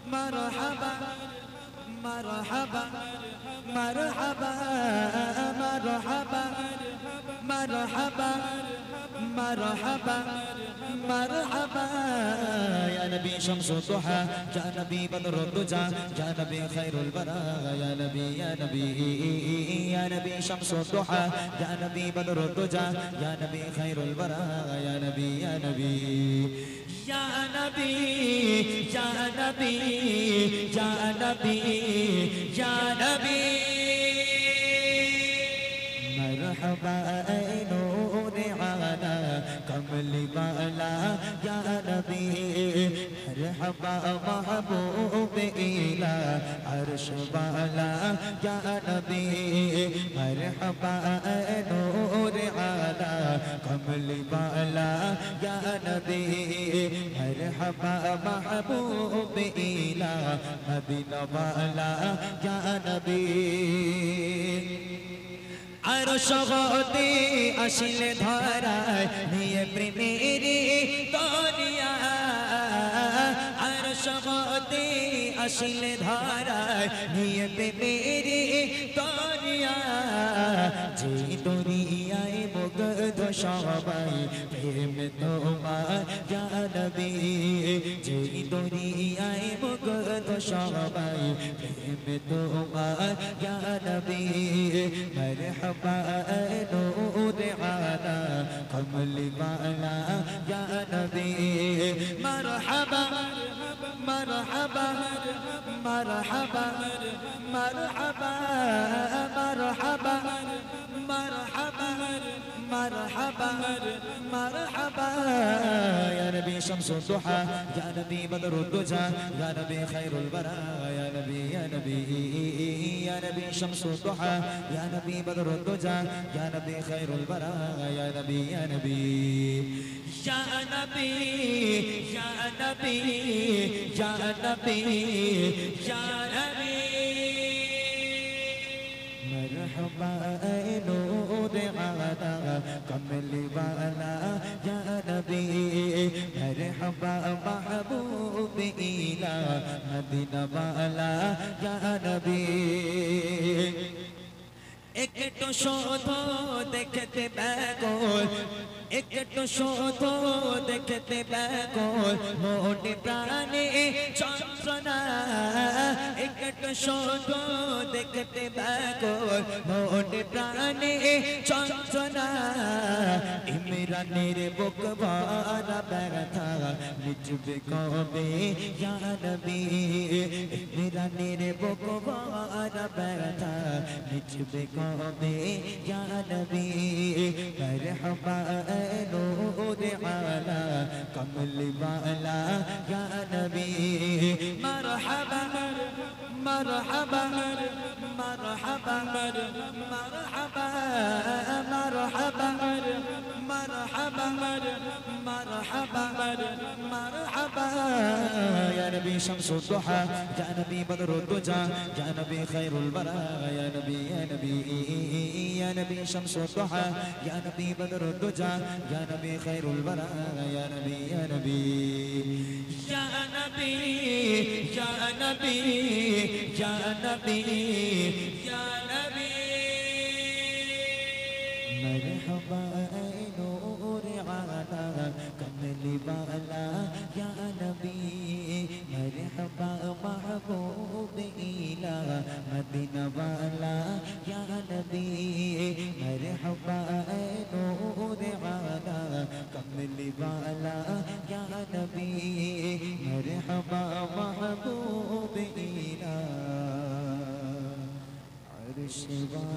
مرحبا مرحبا مرحبا مرحبا مرحبا مرحبا مرحبا يا نبي شمس الضحى يا نبي بدر الدجى يا نبي خير البرايا يا نبي يا نبي يا نبي شمس الضحى يا نبي بدر الدجى يا نبي خير البرايا يا نبي يا نبي يا نبي يا نبي يا نبي يا نبي مرحبا نور على كمل بالا يا نبي مرحبا محبوب إلى عرش بالا يا نبي مرحبا نور على كمل بالا يا نبي مرحبا محبوب إلى مدينة بالا يا نبي عرش غوتي أشيل ধরায় নিয়ে প্রেমের দুনিয়া عرش غوتي أشيل ধরায় নিয়ে প্রেমের দুনিয়া যে দুনিয়ায় মুগ্ধ সবাই প্রেম তোমার ইয়া নবী যে দুনিয়ায় মুগ্ধ সবাই প্রেম তোমার ইয়া নবী مرحبا نور على كمل بالا يا نبي مرحبا مرحبا مرحبا مرحبا مرحبا مرحبا مرحبا مرحبا يا نبي شمس الضحى يا نبي بدر الدجى يا نبي خير البرايا يا نبي يا نبي يا نبي شمس الضحى يا نبي بدر الدجى يا نبي خير البرايا يا نبي يا نبي يا نبي يا نبي يا نبي يا نبي مرحبا نور على كمل بالا يا نبي مرحبا محبوب إلى مدينة بالا يا نبي একটু শোধ দেখতে ব্যাকুল একটু শোধ দেখতে ব্যাকুল মনে প্রাণে যন্ত্রণা একটু শোধ দেখতে ব্যাকুল মনে প্রাণে যন্ত্রণা ইমরানের বুক ভরা ব্যথা মিটবে কবে ইয়া নবী ইমরানের বুক ভরা ব্যথা মিটবে কবে ইয়া নবী مرحبا نور على كمل بالا يا نبي مرحبا مرحبا مرحبا مرحبا مرحبا مرحبا مرحبا مرحبا يا نبي شمس الضحى يا نبي بدر الدجى يا نبي خير البرايا يا نبي يا نبي يا نبي شمس الضحى يا نبي بدر الدجى يا نبي خير البرايا يا نبي يا نبي يا نبي يا نبي يا نبي يا نبي مرحبا نور على كمل بالا يا نبي مرحبا محبوب إلى مدينة بالا يا نبي مرحبا نور على كمل بالا يا نبي مرحبا محبوب إلى عرش